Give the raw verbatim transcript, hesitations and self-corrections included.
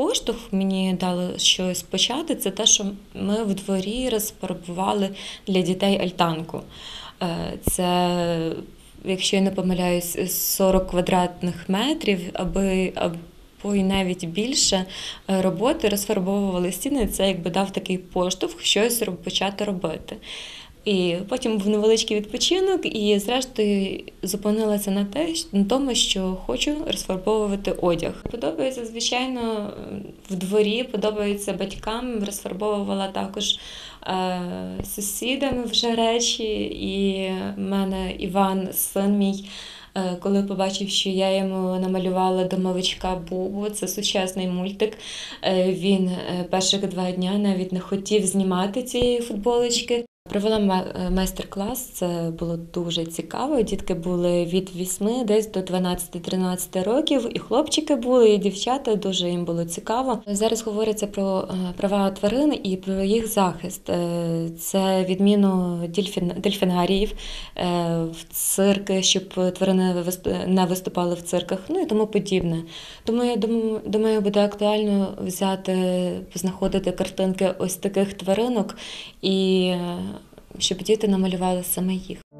поштовх мені дало щось почати, це те, що ми в дворі розфарбували для дітей альтанку. Це, якщо я не помиляюсь, сорок квадратних метрів, аби, або й навіть більше роботи розфарбовували стіни. Це якби дав такий поштовх щось почати робити. І потім був невеличкий відпочинок, і зрештою зупинилася на те, на тому, що хочу розфарбовувати одяг. Подобається, звичайно, в дворі, подобається батькам. Розфарбовувала також е, сусідам вже речі. І в мене Іван, син мій, е, коли побачив, що я йому намалювала домовичка Бубу, це сучасний мультик, е, він перших два дня навіть не хотів знімати цієї футболочки. Провела майстер-клас, це було дуже цікаво. Дітки були від вісьми десь до дванадцяти-тринадцяти років, і хлопчики були, і дівчата, дуже їм було цікаво. Зараз говориться про права тварин і про їх захист. Це відміну дельфінаріїв в цирки, щоб тварини не виступали в цирках, ну і тому подібне. Тому я думаю, буде актуально взяти, познаходити картинки ось таких тваринок і щоб діти намалювали саме їх.